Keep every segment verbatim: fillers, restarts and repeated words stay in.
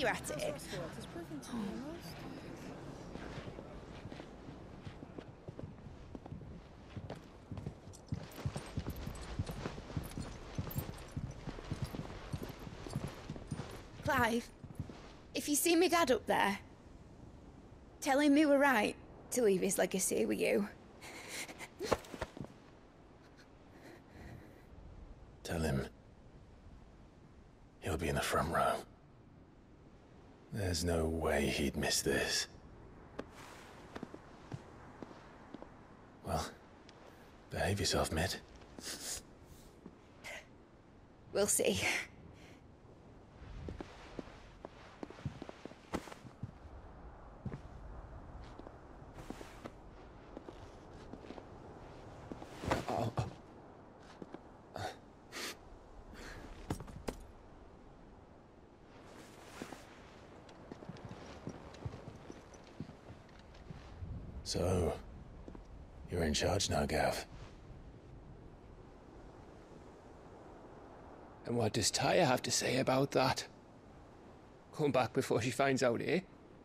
you at it. Clive, if you see me dad up there, tell him we were right to leave his legacy with you. Tell him he'll be in the front row. There's no way he'd miss this. Well, behave yourself, Mid. We'll see. So, you're in charge now, Gav. And what does Tyr have to say about that? Come back before she finds out, eh?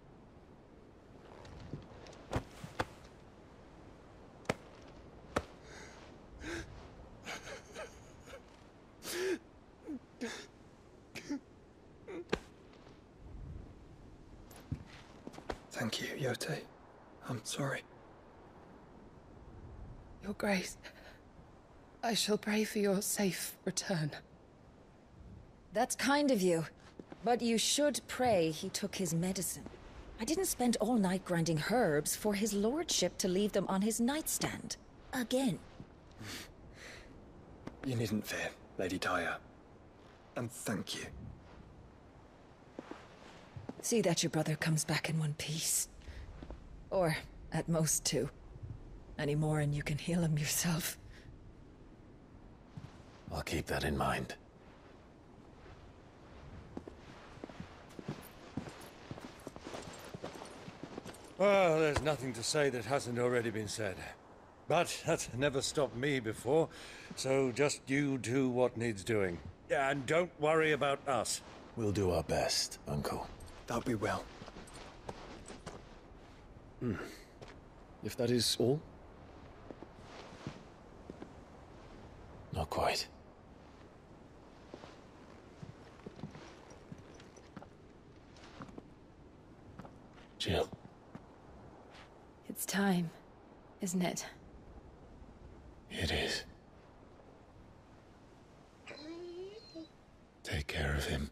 Thank you, Yote. I'm sorry. Your Grace, I shall pray for your safe return. That's kind of you. But you should pray he took his medicine. I didn't spend all night grinding herbs for his lordship to leave them on his nightstand. Again. You needn't fear, Lady Tyr. And thank you. See that your brother comes back in one piece. Or, at most, two. Any more and you can heal him yourself. I'll keep that in mind. Well, there's nothing to say that hasn't already been said. But that's never stopped me before, so just you do what needs doing. And don't worry about us. We'll do our best, Uncle. That'll be well. Hmm. If that is all? Not quite. Jill. It's time, isn't it? It is. Take care of him.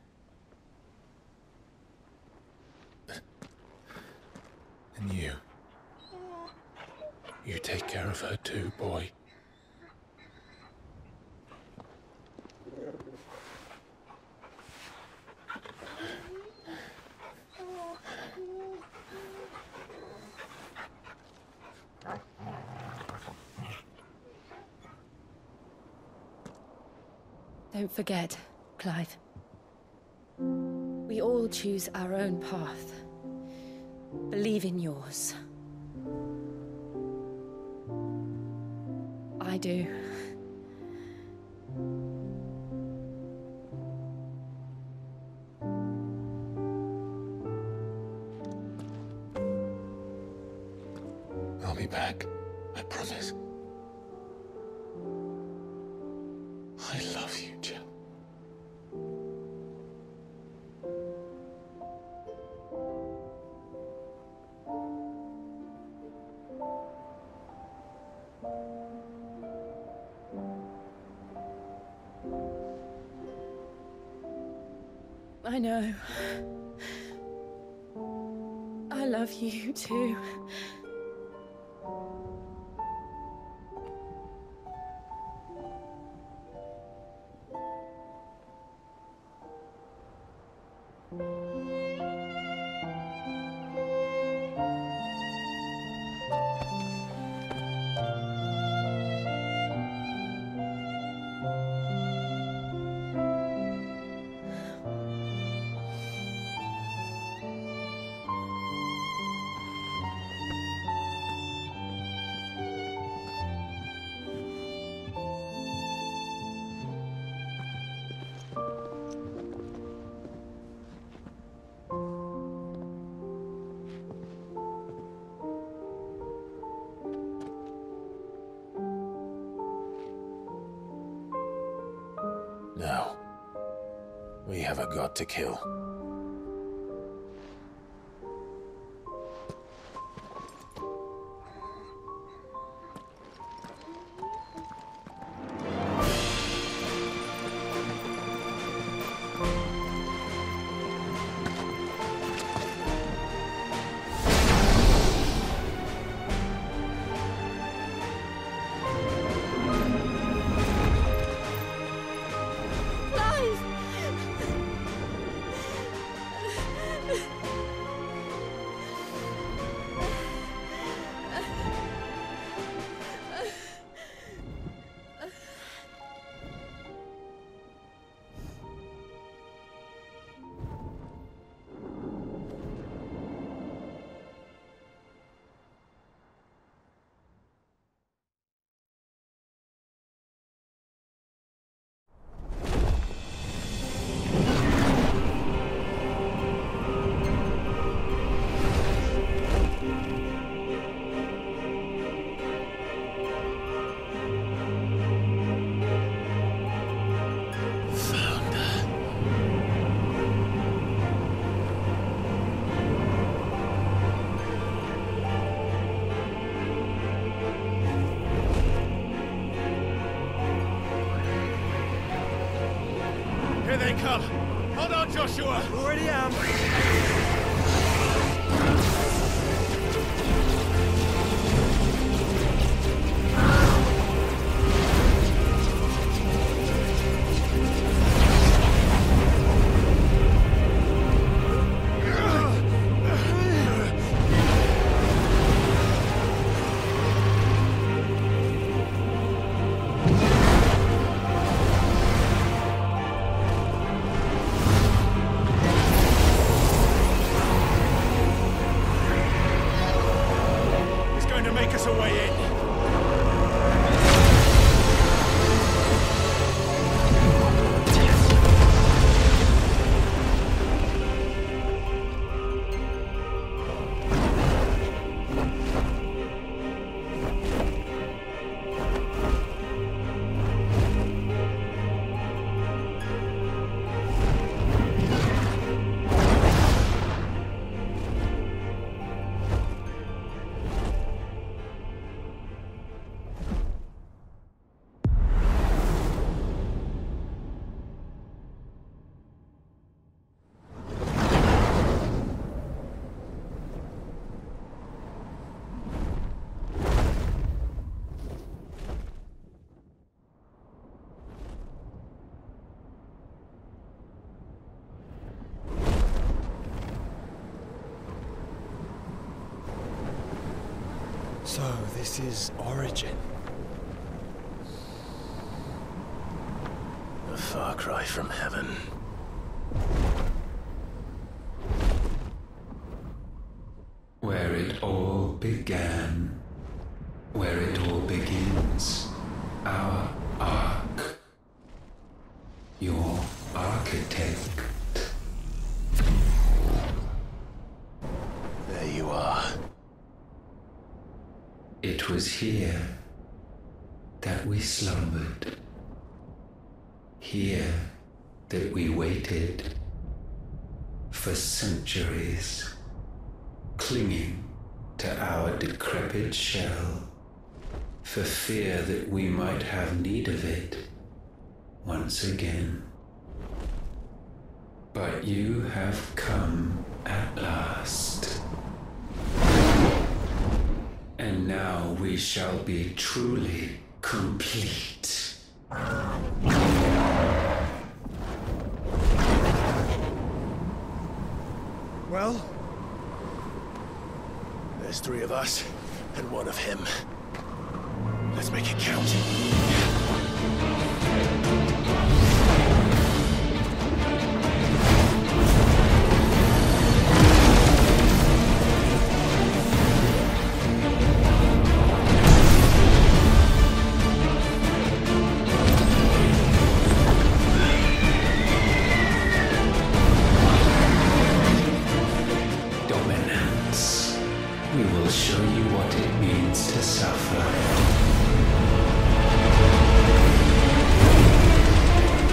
And you. You take care of her too, boy. Don't forget, Clive. We all choose our own path. Believe in yours. I do. I'll be back. I promise. I love you, Jill. I know. I love you too. No. We have a god to kill. Here they come! Hold on, Joshua! Already am! So, this is Origin. A far cry from heaven. Where it all began. Where it all begins. Our ark. Your architect. There you are. It was here that we slumbered. Here that we waited for centuries, clinging to our decrepit shell, for fear that we might have need of it once again. But you have come at last. And now we shall be truly complete. Well? There's three of us, and one of him. Let's make it count. We will show you what it means to suffer.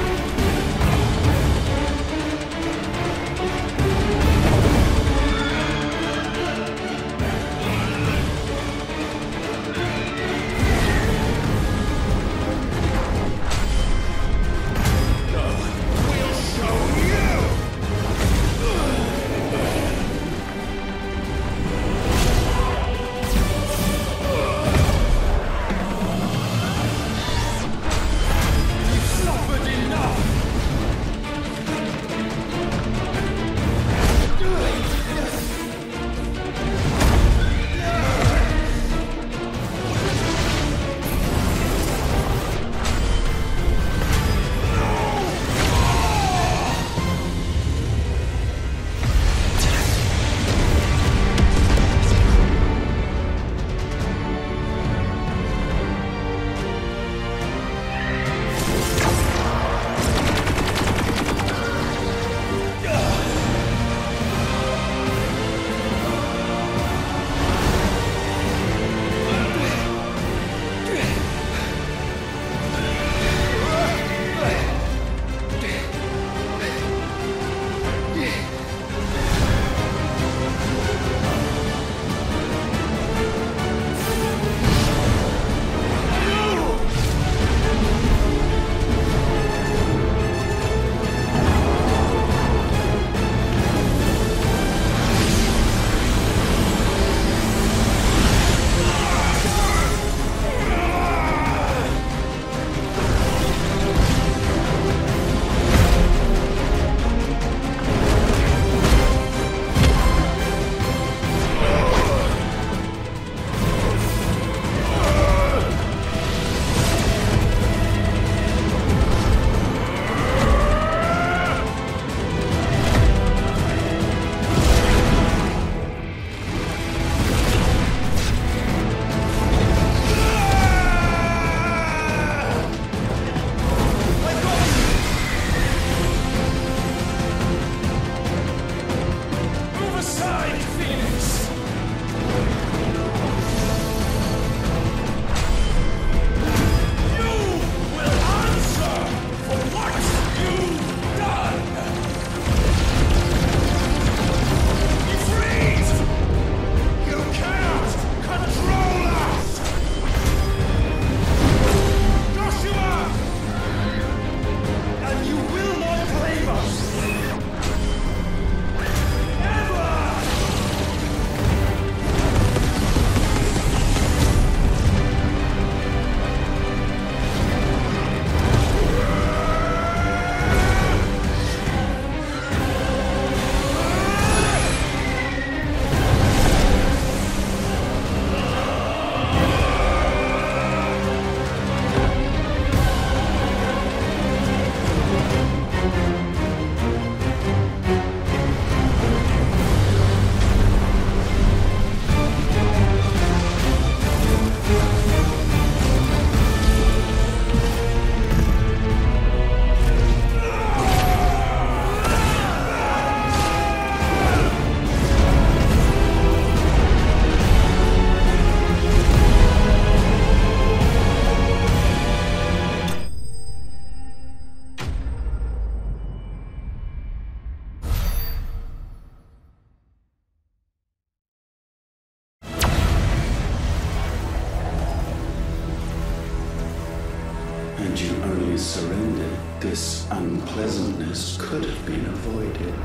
White Phoenix! You will answer for what you've done! Be freed! You cannot control us! Joshua! And you will not claim us! And you only surrendered, this unpleasantness could have been avoided.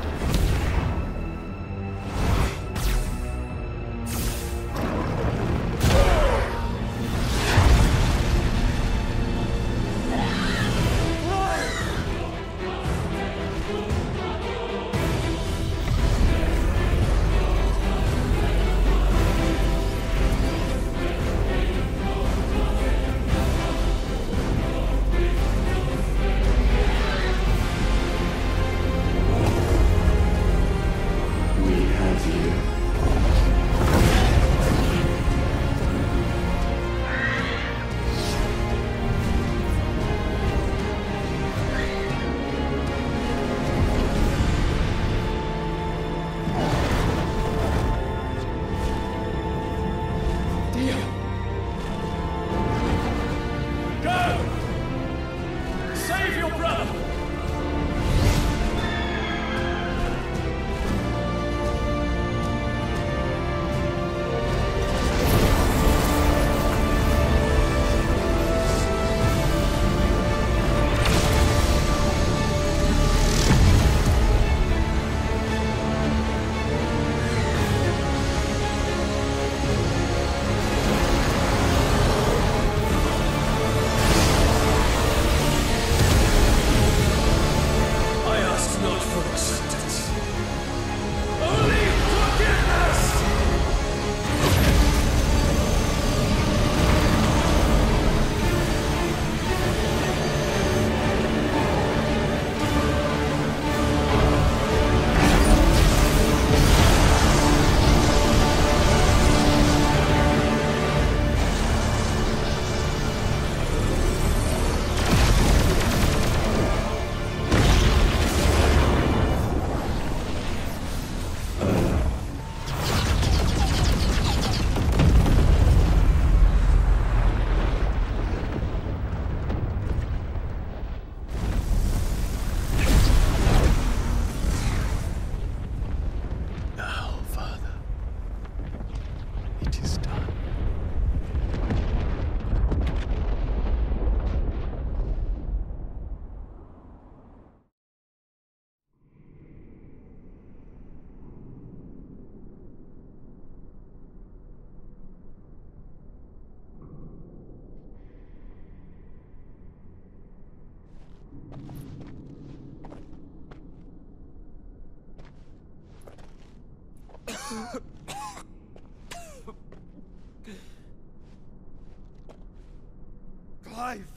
Clive!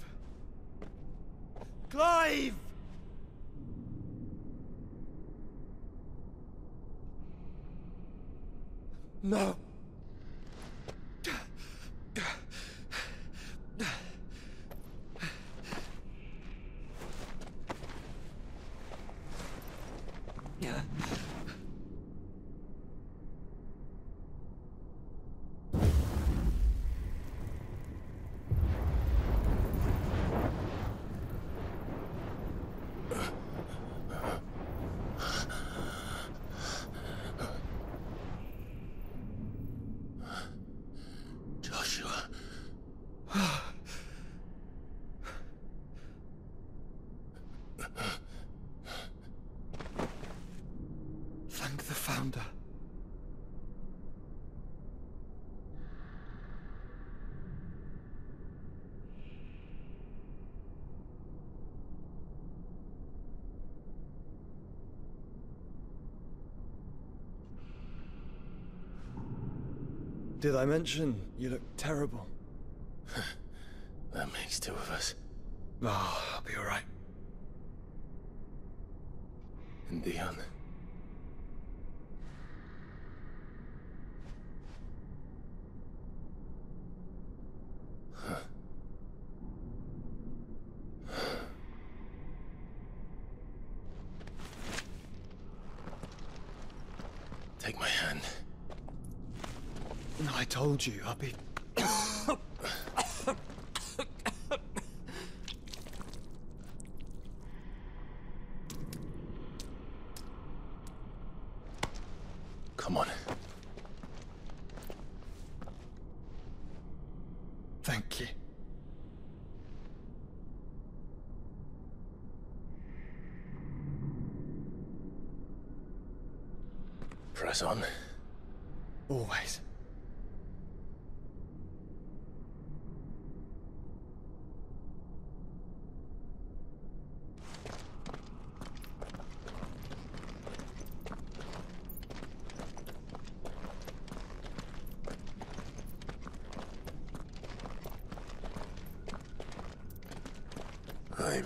Clive! No. Did I mention you look terrible? That makes two of us. Oh, I'll be alright. And Dion. Huh. Take my hand. No, I told you, I'll be... Come on. Thank you. Press on. Always. I'm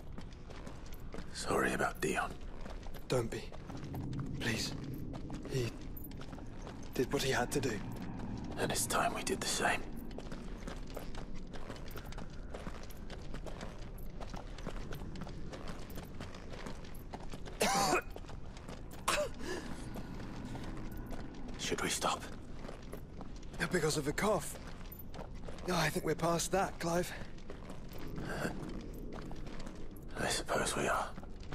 sorry about Dion. Don't be. Please. He did what he had to do. And it's time we did the same. Should we stop? Because of the cough. No, I think we're past that, Clive. I suppose we are.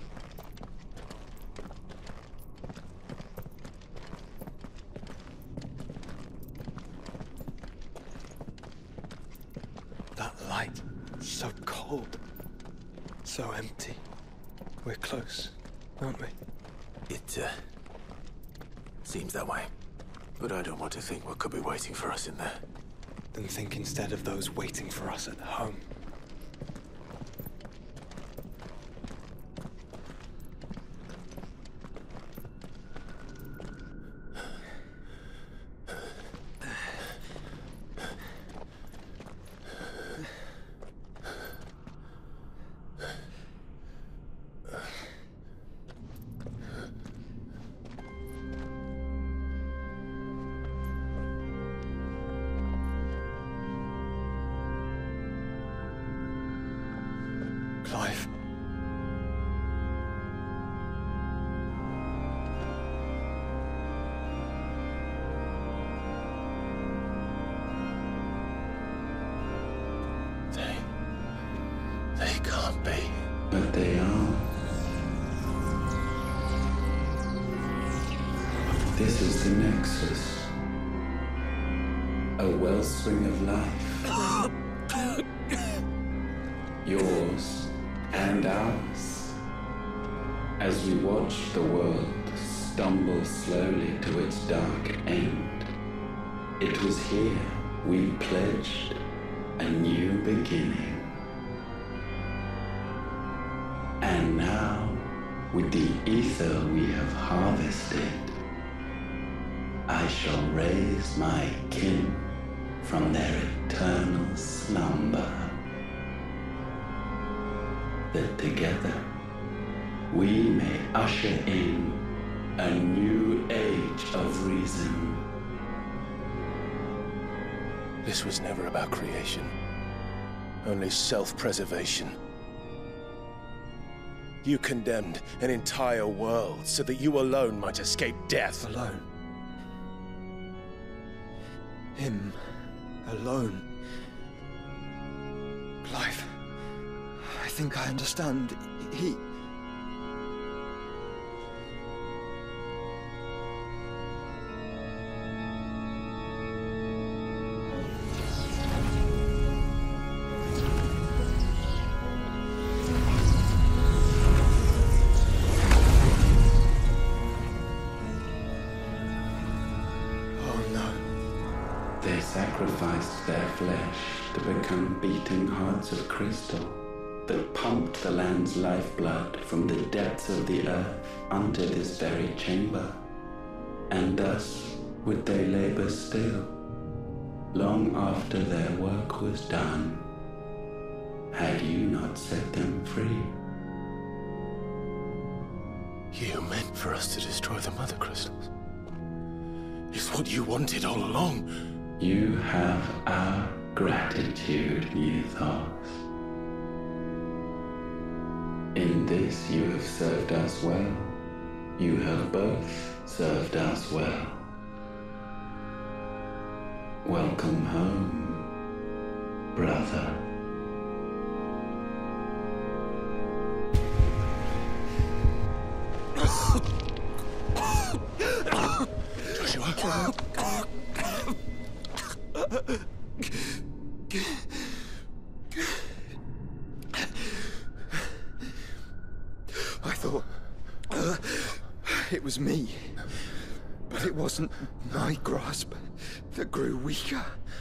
That light, so cold, so empty. We're close, aren't we? It, uh, seems that way. But I don't want to think what could be waiting for us in there. Then think instead of those waiting for us at home. Clive. They... they can't be. But they are. This is the Nexus. A wellspring of life. Yours and ours. As we watch the world stumble slowly to its dark end, it was here we pledged a new beginning. And now, with the ether we have harvested, I shall raise my kin from their eternal slumber. That together we may usher in a new age of reason. This was never about creation. Only self-preservation. You condemned an entire world so that you alone might escape death. Alone. Him. Alone. Clive. I think I understand. He... They sacrificed their flesh to become beating hearts of crystal that pumped the land's lifeblood from the depths of the earth unto this very chamber. And thus would they labor still, long after their work was done, had you not set them free. You meant for us to destroy the Mother Crystals. It's what you wanted all along. You have our gratitude, Mythos. In this you have served us well. You have both served us well. Welcome home, brother. Joshua. I thought uh, it was me, but it wasn't my grasp that grew weaker.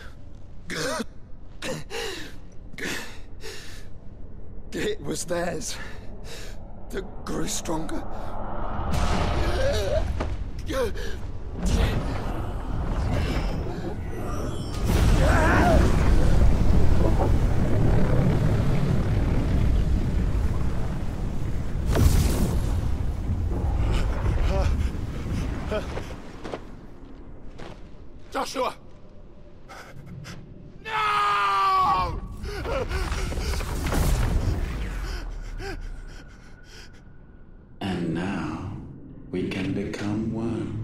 It was theirs that grew stronger. Joshua! No! And now we can become one.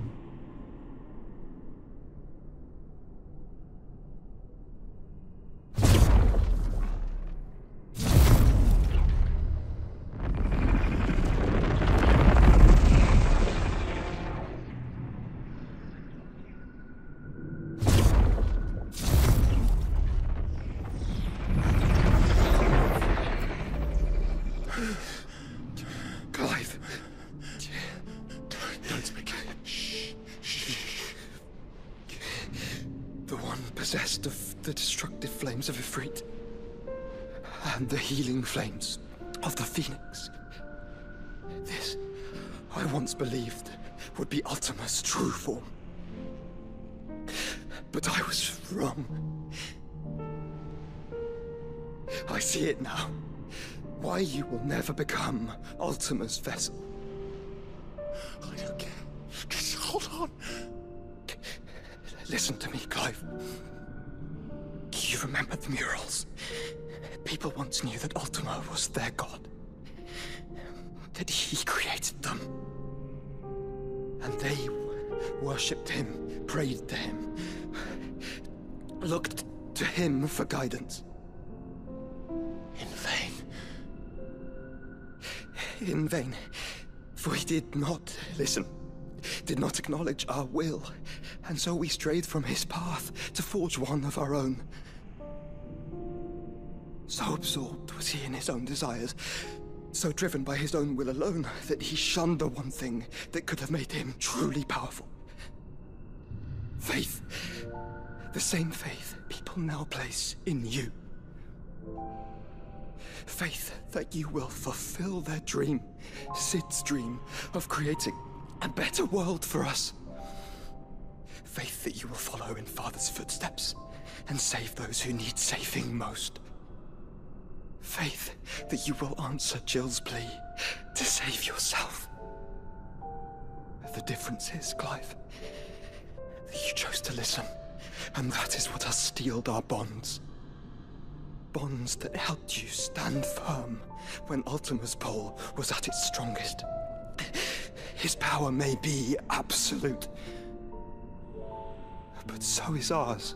Clive. Don't speak. Shh. Shh. The one possessed of the destructive flames of Ifrit, and the healing flames of the Phoenix. This, I once believed, would be Ultima's true form. But I was wrong. I see it now. Why you will never become Ultima's vessel. I don't care. Just hold on. Listen to me, Clive. You remember the murals? People once knew that Ultima was their god. That he created them. And they worshipped him, prayed to him, looked to him for guidance. In vain. In vain. For he did not listen, did not acknowledge our will, and so we strayed from his path to forge one of our own. So absorbed was he in his own desires, so driven by his own will alone, that he shunned the one thing that could have made him truly powerful. Faith. The same faith people now place in you. Faith that you will fulfill their dream, Sid's dream, of creating a better world for us. Faith that you will follow in Father's footsteps and save those who need saving most. Faith that you will answer Jill's plea to save yourself. The difference is, Clive, that you chose to listen, and that is what has steeled our bonds. Bonds that helped you stand firm when Ultima's pull was at its strongest. His power may be absolute, but so is ours.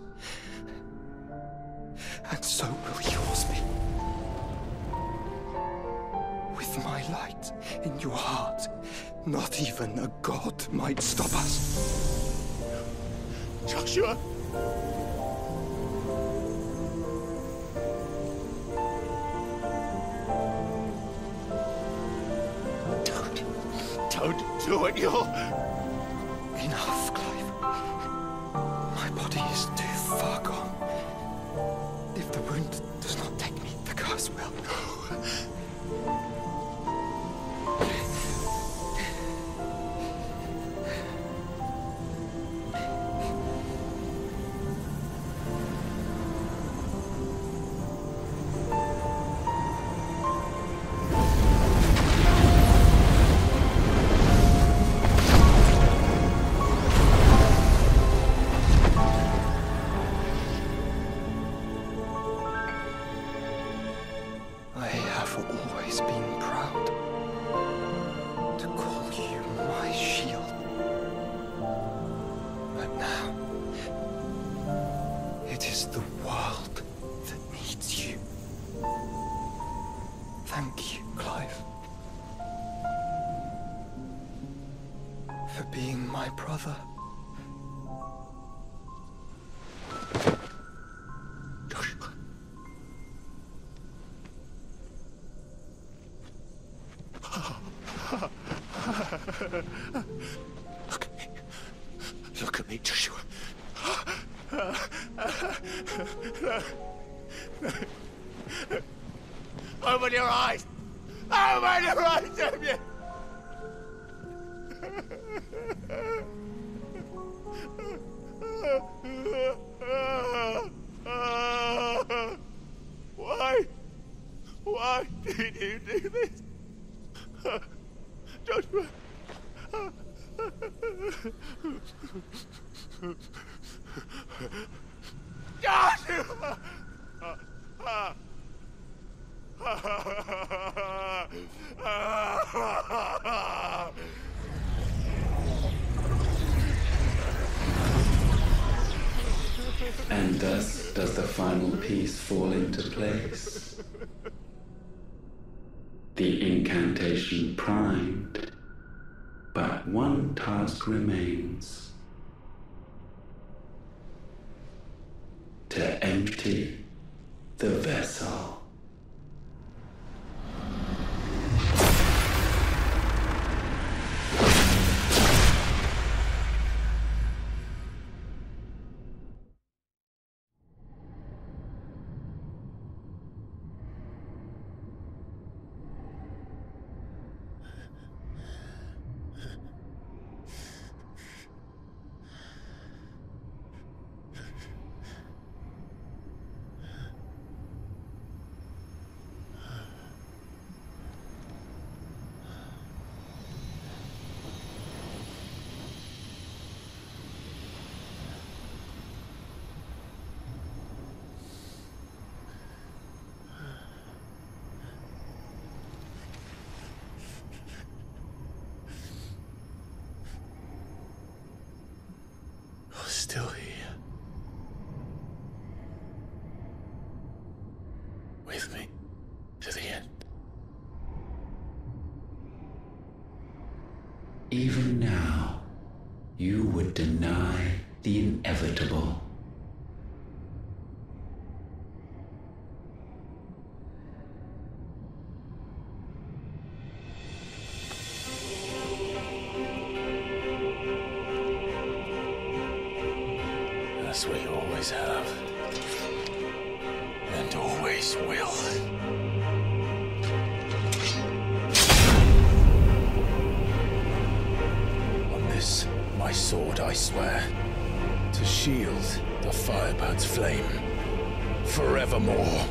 And so will yours be. With my light in your heart, not even a god might stop us. Joshua! Don't do it, you'll... Enough, Clive. My body is too far gone. If the wound does not take me, the curse will. brother. Joshua. Look at me. Look at me, Joshua. Open your eyes! Open your eyes, Damien! Why? Why did you do this? Joshua! Joshua! And thus does the final piece fall into place. The incantation primed, but one task remains. To empty the vessel. Still here. With me to the end. Even now, you would deny the inevitable. As we always have. And always will. On this, my sword, I swear, to shield the Firebird's flame forevermore.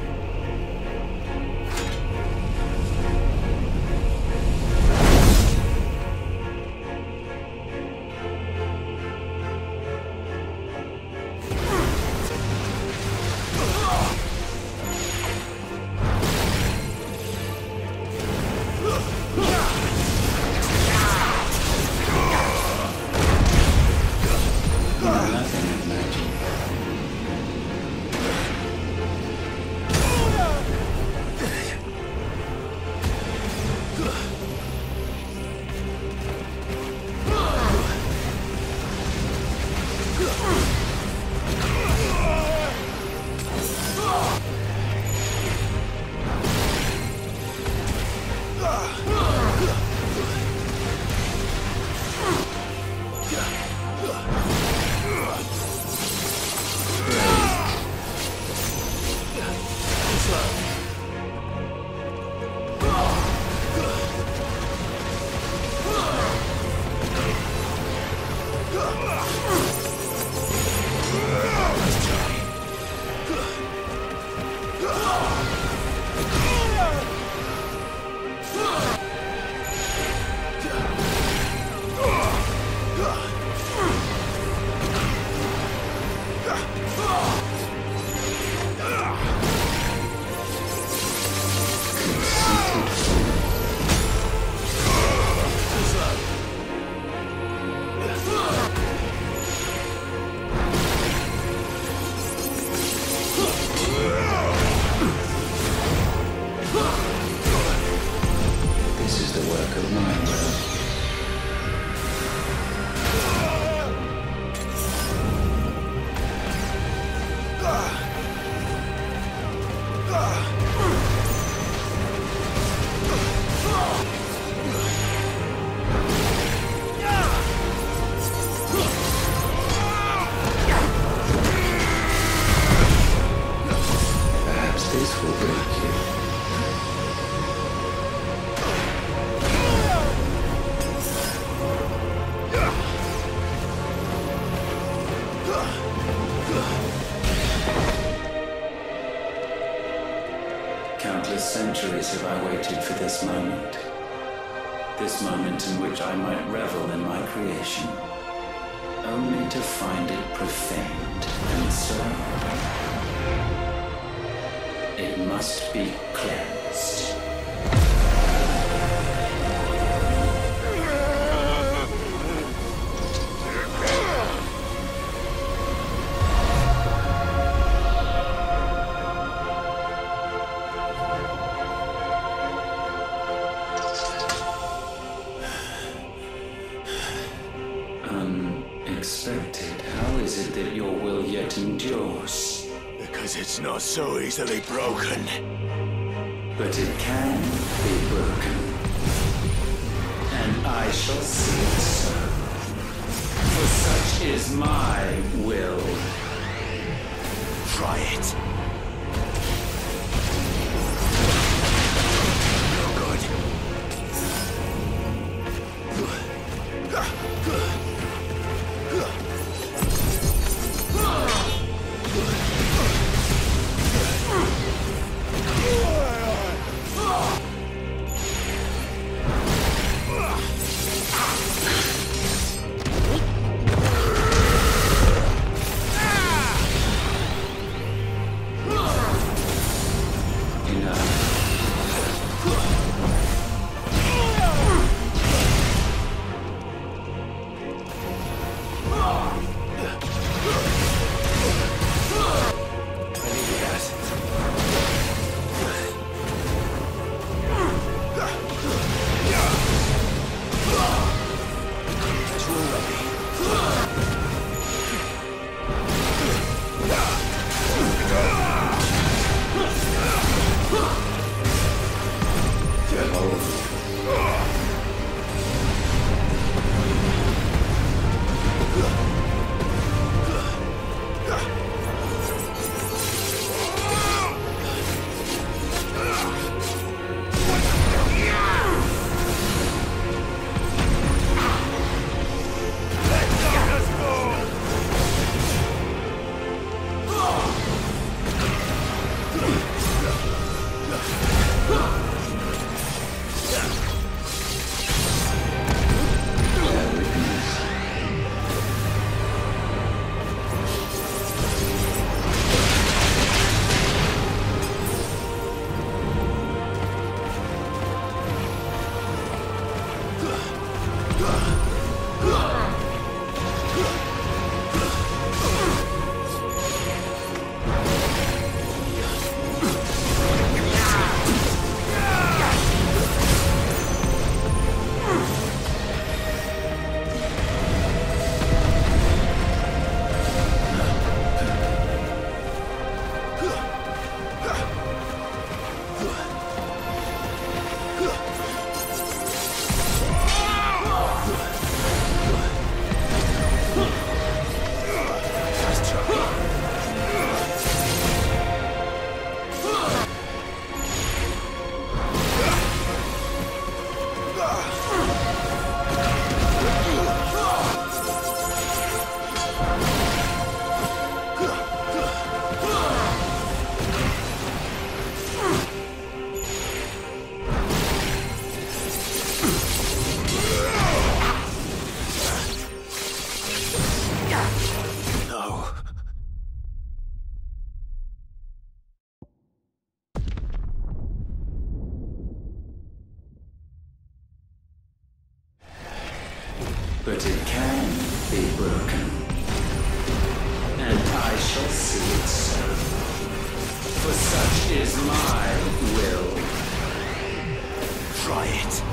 Countless centuries have I waited for this moment. This moment in which I might revel in my creation, only to find it profaned and so it must be cleansed. Unexpected. How is it that your will yet endures? Because it's not so easily broken. But it can be broken. And I shall see it so. For such is my will. Try it. No good. But it can be broken. And I shall see it so. For such is my will. Try it.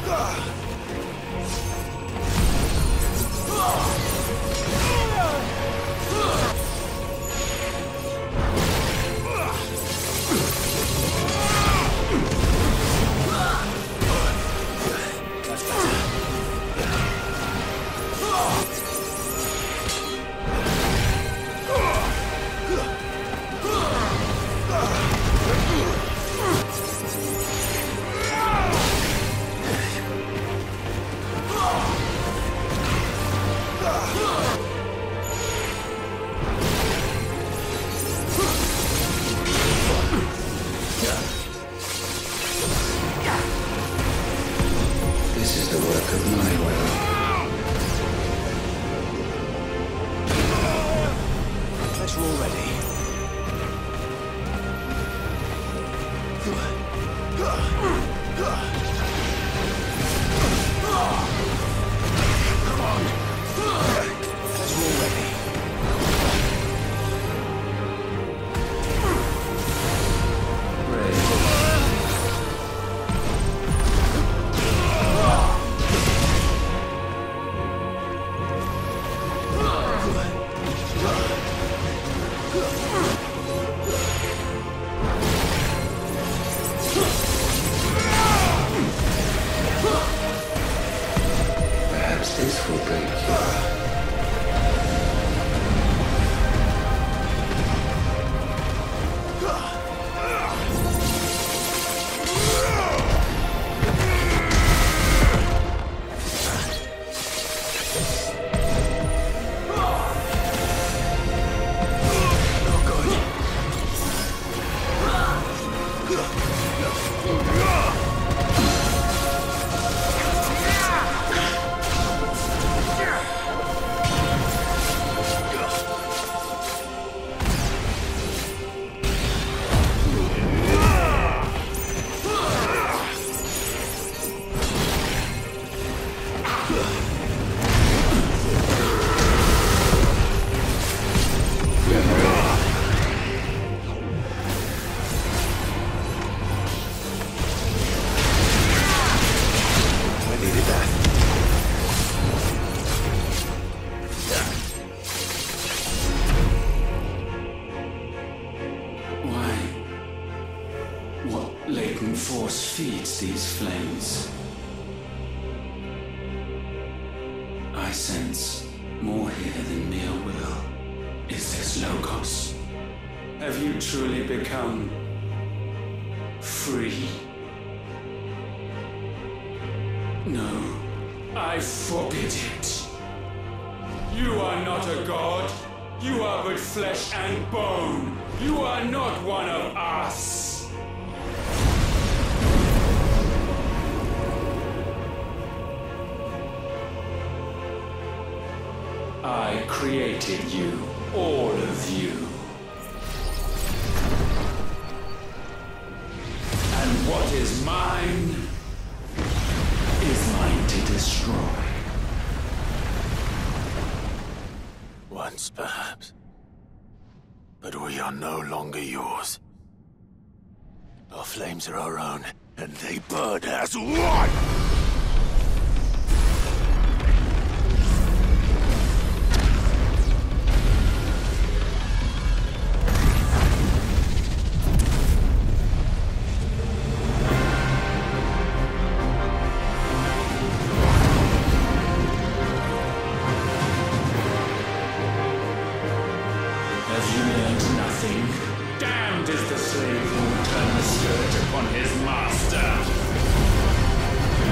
This is the work of my will. Let's roll ready. Come on. Let's roll ready. Perhaps this will break you. Latent force feeds these flames. I sense more here than mere will. Is this Logos? Have you truly become free? No, I forbid it. You are not a god. You are but flesh and bone. You are not one of us. I created you, all of you. And what is mine is mine to destroy. Once, perhaps. But we are no longer yours. Our flames are our own, and they burn as one! Have you learned nothing? Damned is the slave who will turn the skirt upon his master!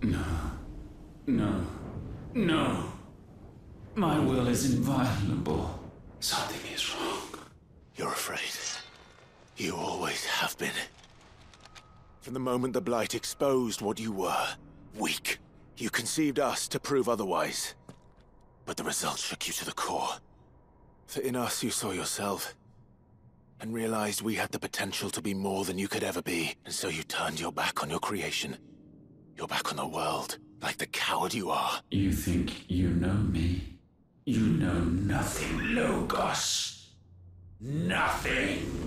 No. No. No. My will is inviolable. Something is wrong. You're afraid. You always have been. From the moment the Blight exposed what you were, weak, you conceived us to prove otherwise. But the result shook you to the core. For in us you saw yourself, and realized we had the potential to be more than you could ever be, and so you turned your back on your creation. Your back on the world, like the coward you are. You think you know me? You know nothing, Logos. Nothing!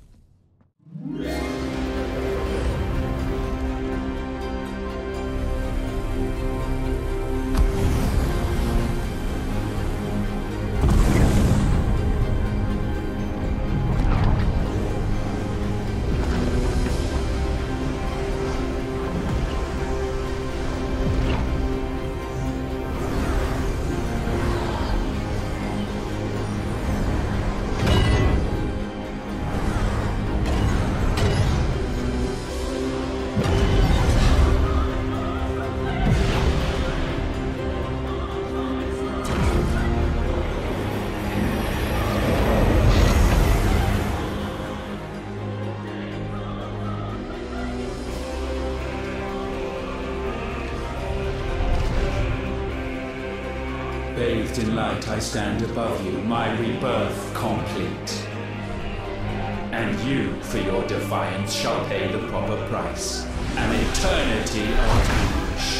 Bathed in light, I stand above you, my rebirth complete. And you, for your defiance, shall pay the proper price. An eternity of anguish.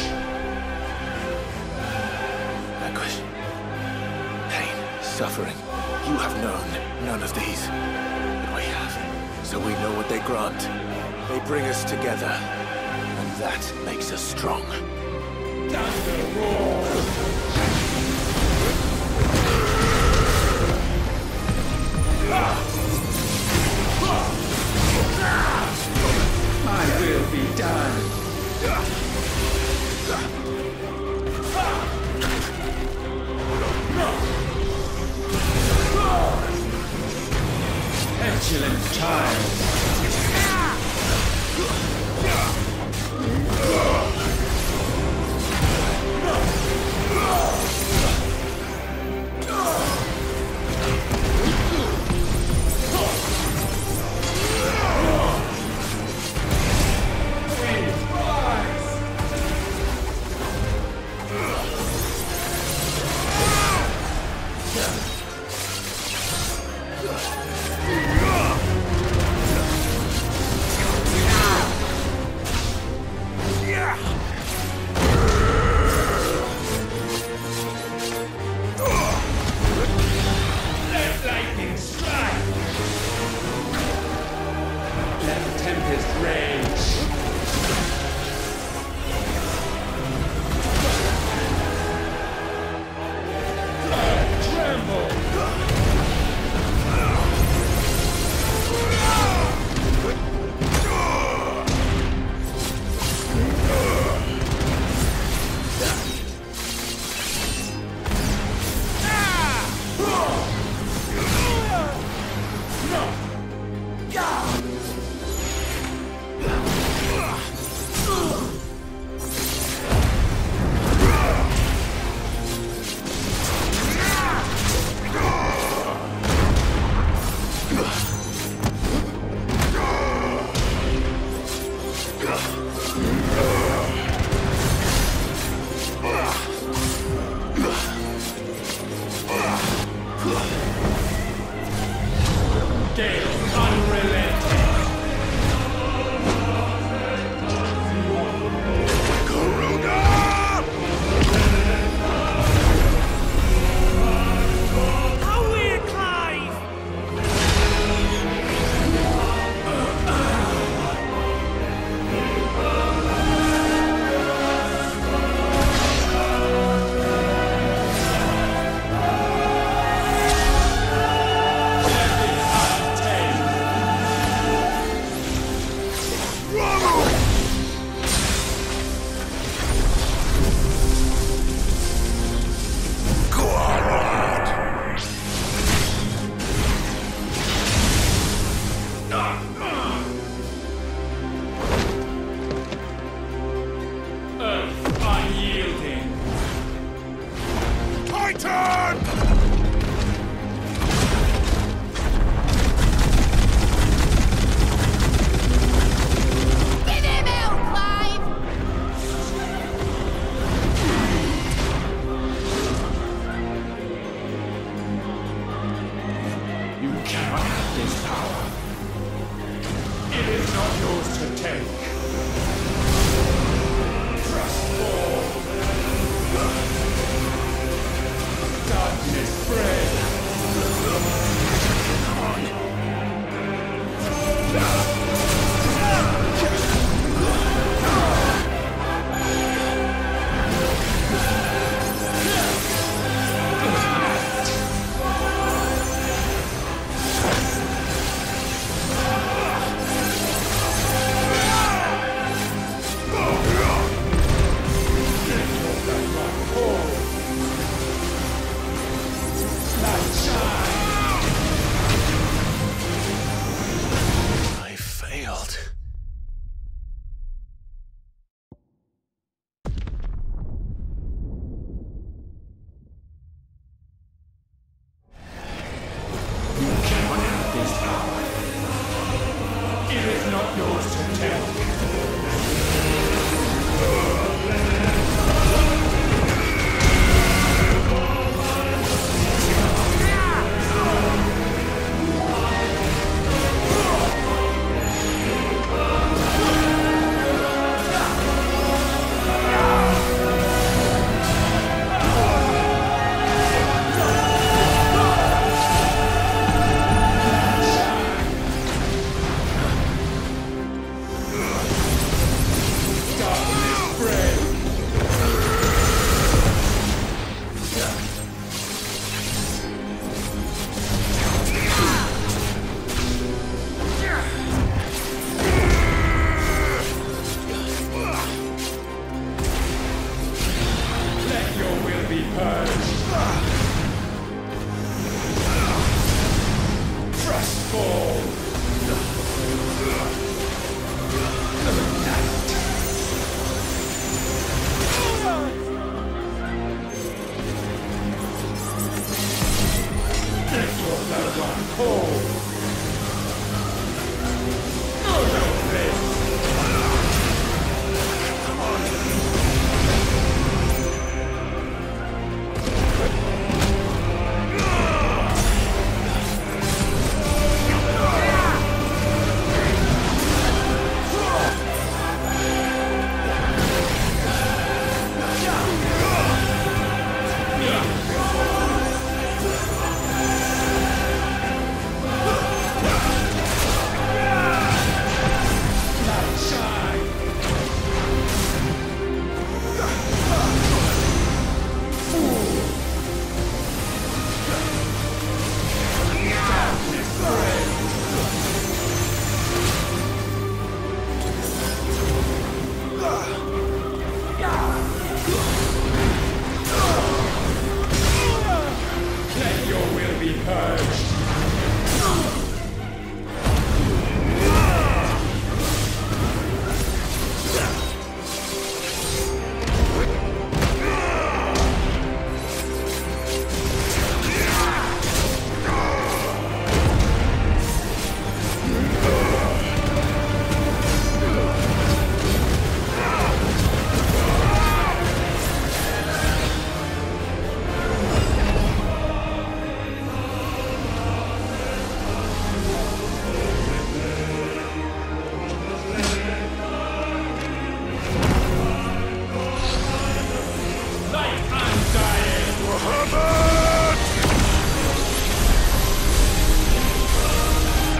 Anguish. Pain. Suffering. You have known none of these. But we have. So we know what they grant. They bring us together. And that makes us strong. Thunder roar! My will be done. Petulant child.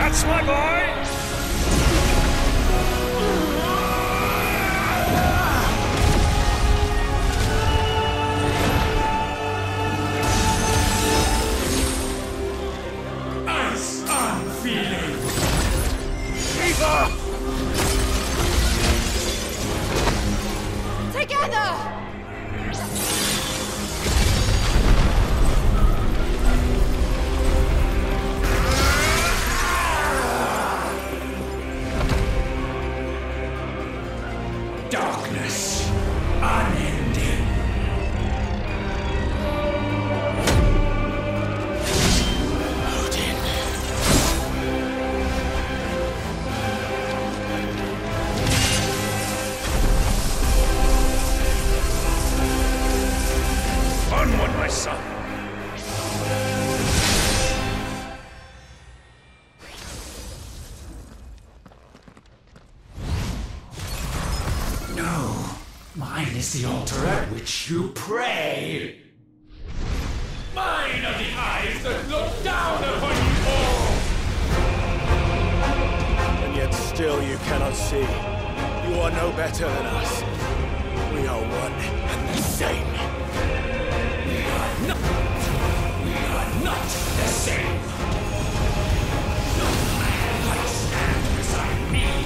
That's my boy! Ice unfeeling! Eva! Together! Darkness unending. Odin. Onward, my son! No, mine is the altar at which you pray. Mine are the eyes that look down upon you all. And yet still you cannot see. You are no better than us. We are one and the same. We are not. We are not the same. No man might stand beside me.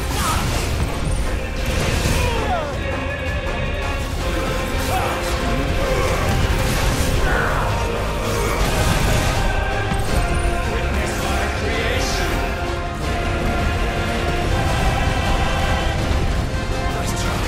Witness my creation. Nice try.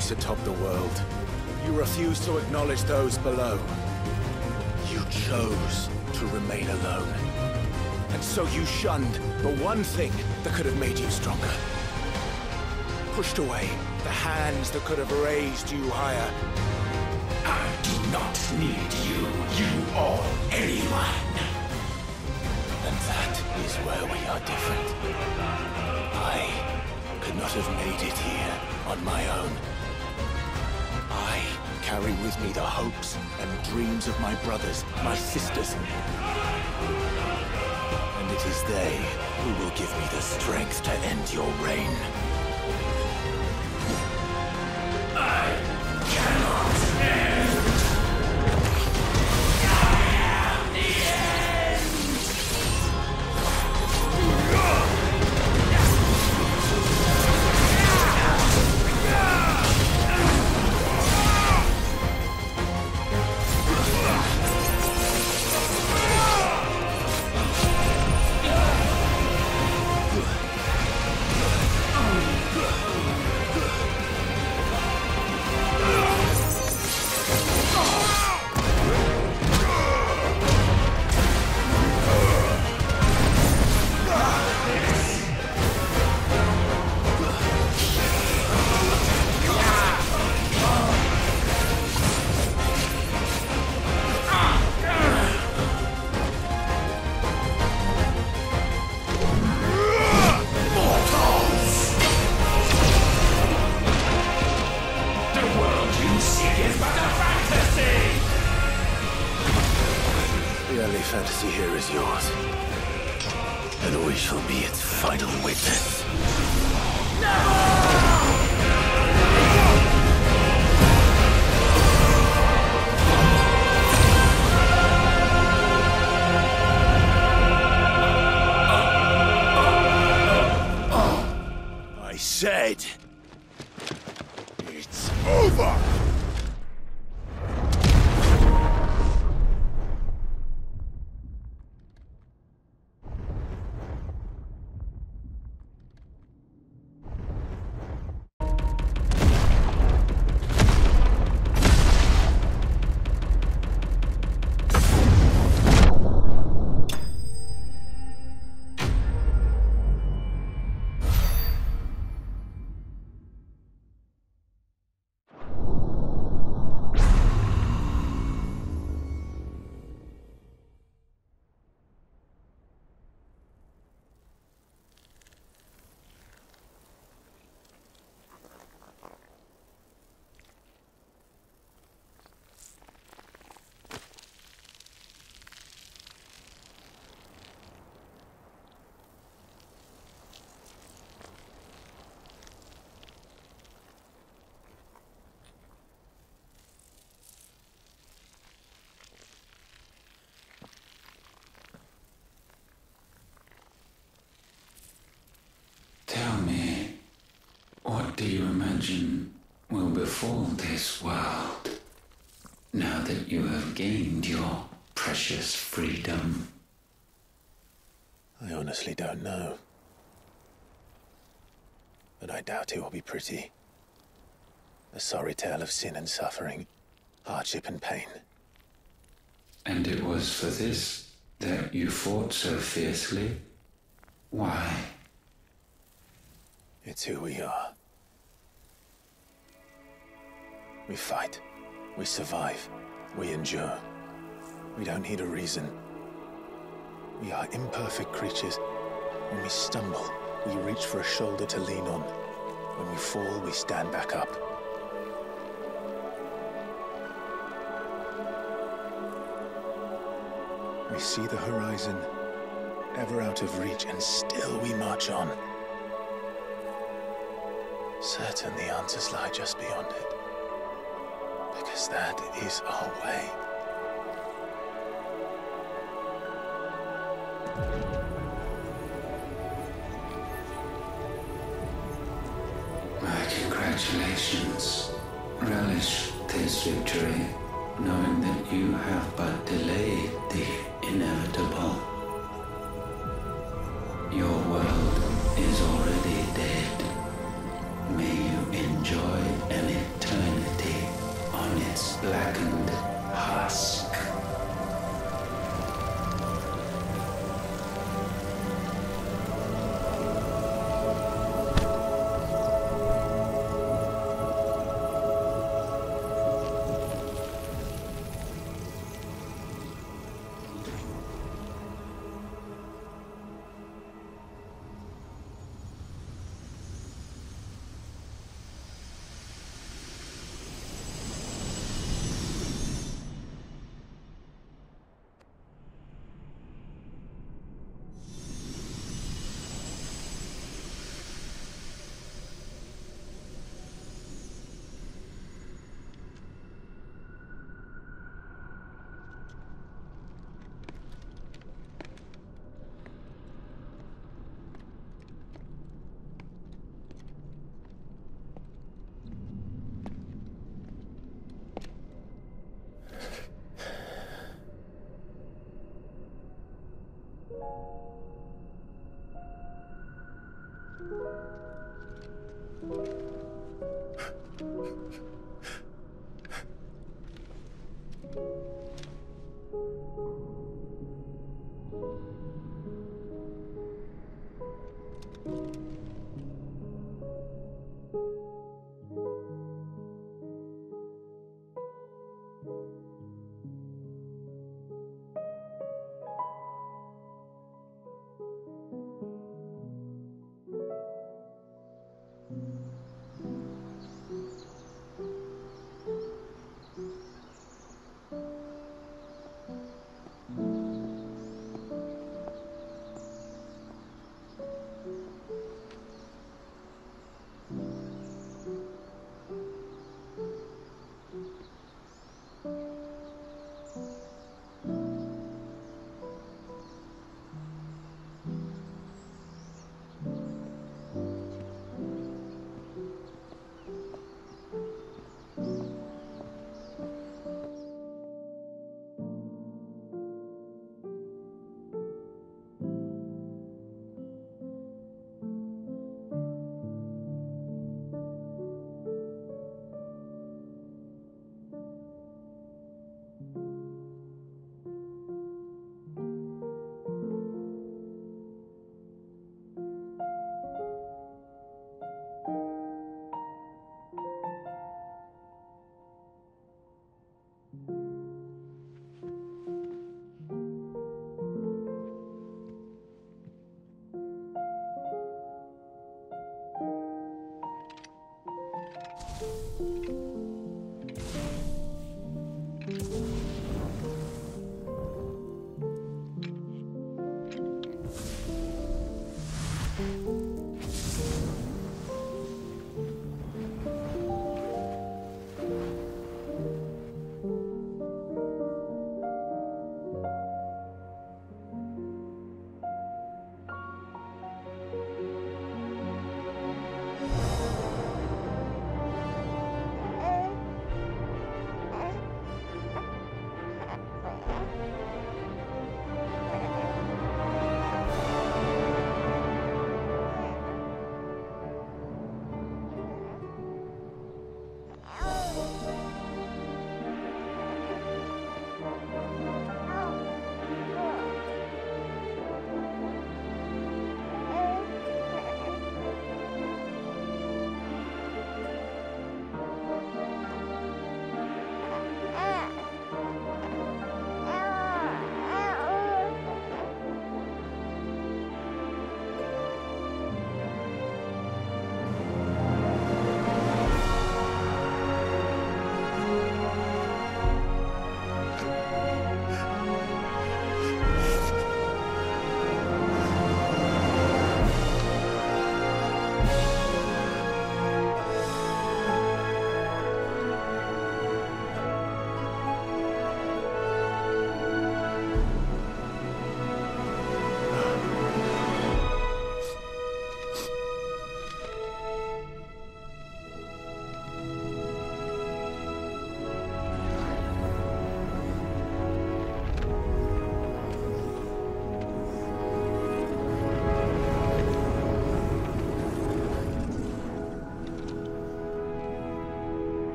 voice atop the world. You refuse to acknowledge those below. You chose to remain alone. And so you shunned the one thing that could have made you stronger. Pushed away the hands that could have raised you higher. I do not need you, you or anyone. And that is where we are different. I could not have made it here on my own. I carry with me the hopes and dreams of my brothers, my sisters. And it is they who will give me the strength to end your reign. I cannot end. Fantasy here is yours, and we shall be its final witness. I said, it's over! What do you imagine will befall this world now that you have gained your precious freedom? I honestly don't know. But I doubt it will be pretty. A sorry tale of sin and suffering, hardship and pain. And it was for this that you fought so fiercely? Why? It's who we are. We fight. We survive. We endure. We don't need a reason. We are imperfect creatures. When we stumble, we reach for a shoulder to lean on. When we fall, we stand back up. We see the horizon, ever out of reach, and still we march on. Certain the answers lie just beyond it. Because that is our way. My congratulations. Relish this victory, knowing that you have but delayed the inevitable. Your world is already dead. May you enjoy any blackened husk.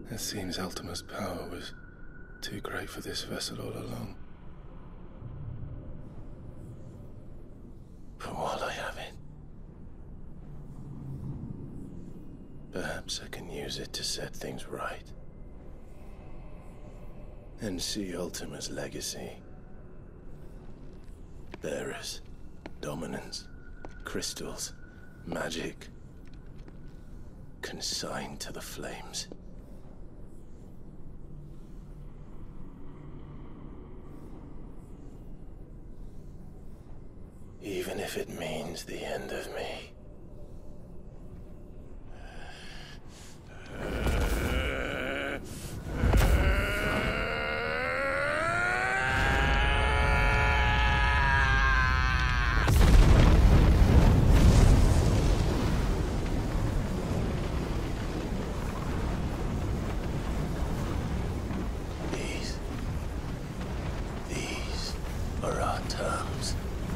It seems Ultima's power was too great for this vessel all along. But while I have it, perhaps I can use it to set things right. And see Ultima's legacy. Bearers, dominance, crystals, magic, consigned to the flames. Even if it means the end of me. These... These are our terms.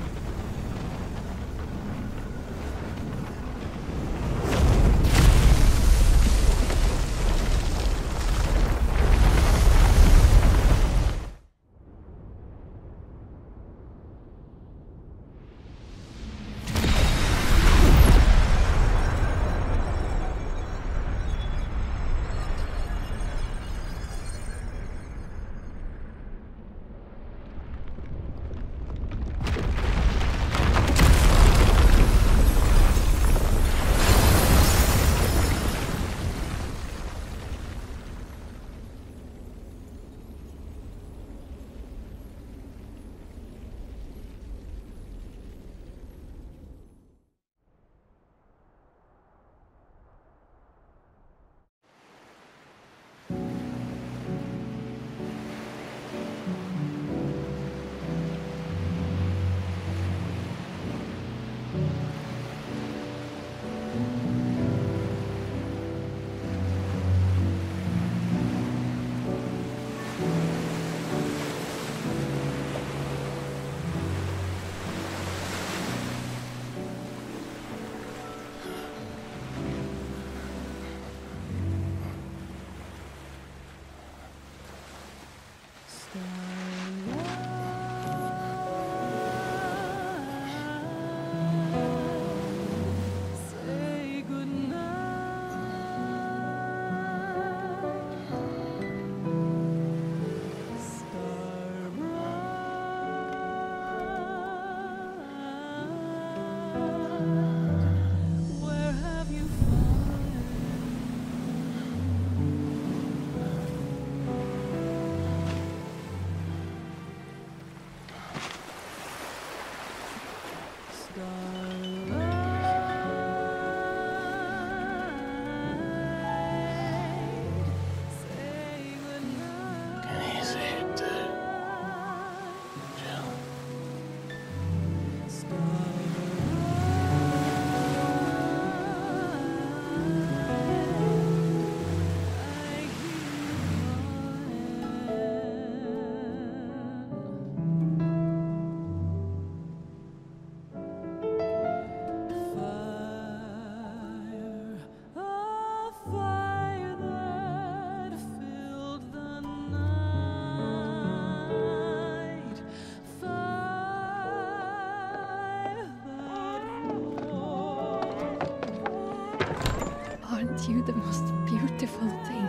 Aren't you the most beautiful thing?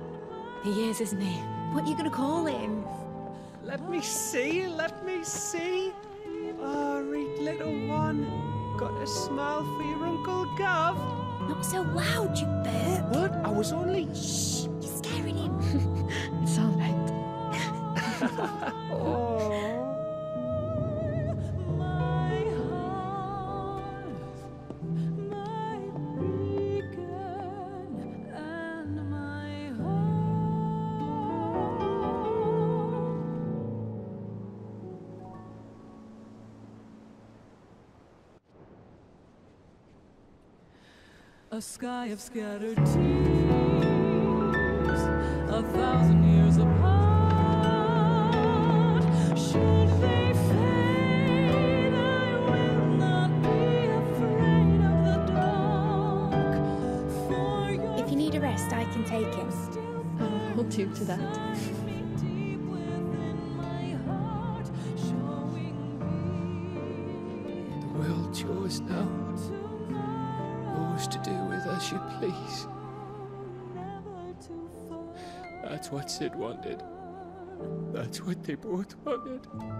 He is, isn't he? What are you gonna call him? Let me see, let me see. Oh, reet little one. Got a smile for your Uncle Gav. Not so loud, you burp. What? I was only... Shh, you're scaring him. It's all right. Oh. A sky of scattered tears, a thousand years apart. Should they fade, I will not be afraid of the dark. For your if you need a rest, I can take him. hold you to that. The world's yours now. Yours to do with as you please. That's what Sid wanted. That's what they both wanted.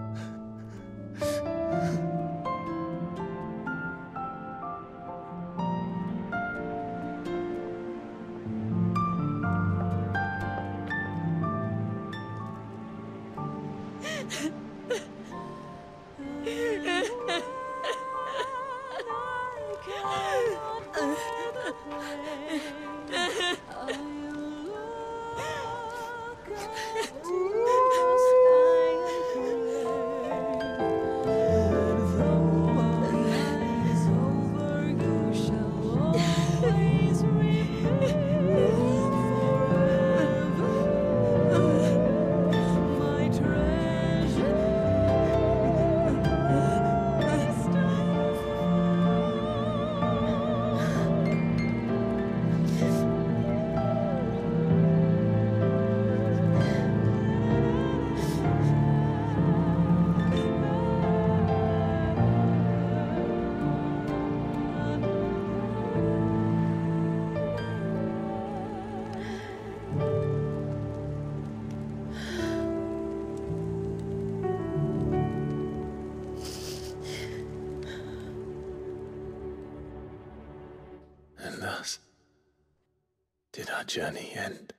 And thus did our journey end.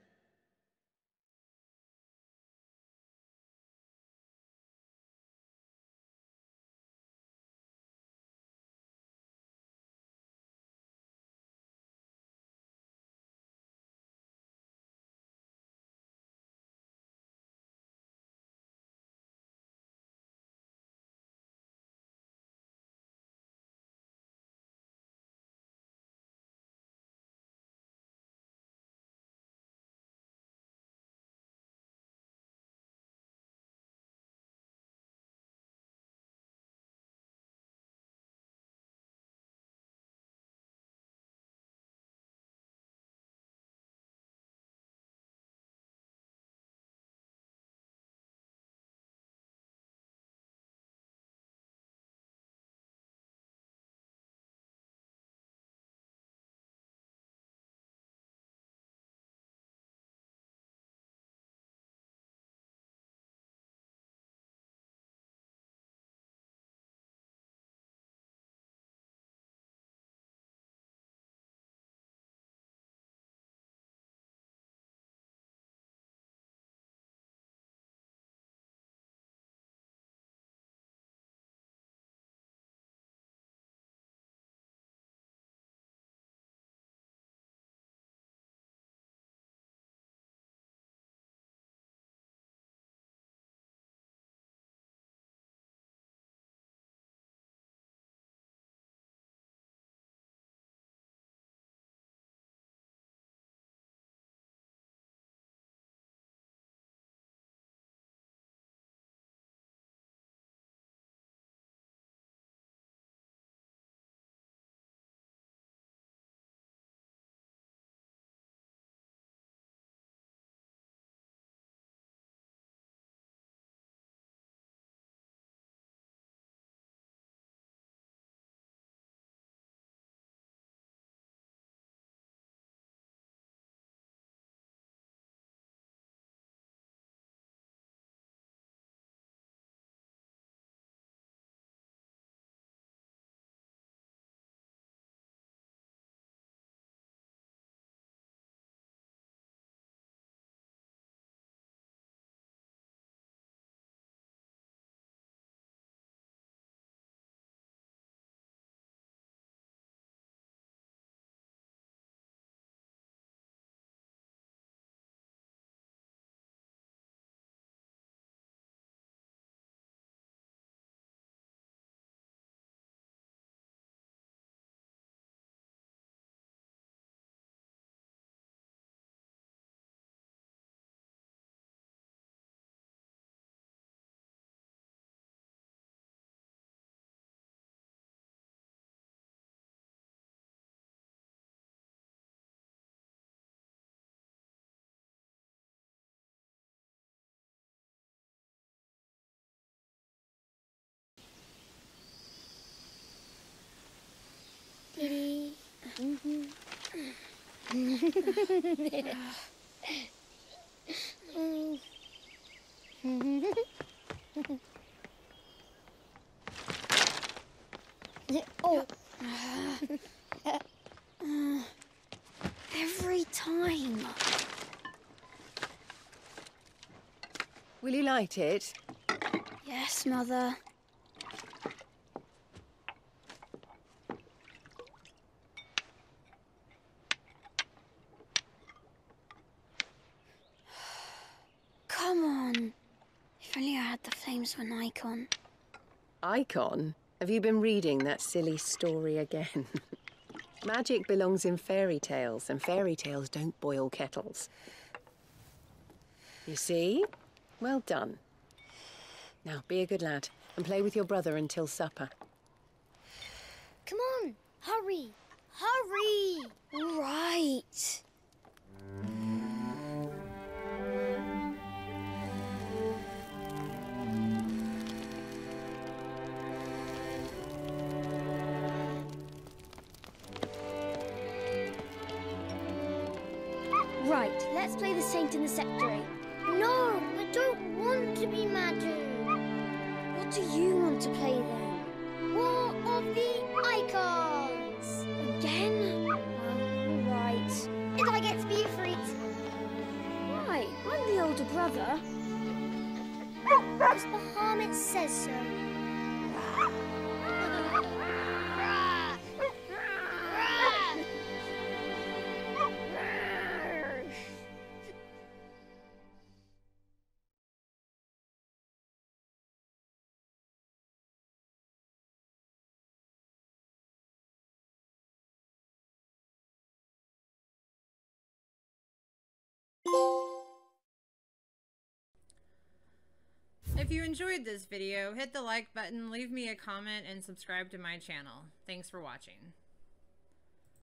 Oh. Every time. Will you light it? Yes, Mother. Come on. If only I had the flames for an icon. Icon? Have you been reading that silly story again? Magic belongs in fairy tales, and fairy tales don't boil kettles. You see? Well done. Now, be a good lad, and play with your brother until supper. Come on, hurry! Hurry! All right. Right, let's play the Saint in the Secretary. No, I don't want to be Madu. What do you want to play then? War of the Icons! Again? Well, right. And I get to be a freak. Right, I'm the older brother. Because Bahamut says so. If you enjoyed this video, hit the like button, leave me a comment, and subscribe to my channel. Thanks for watching.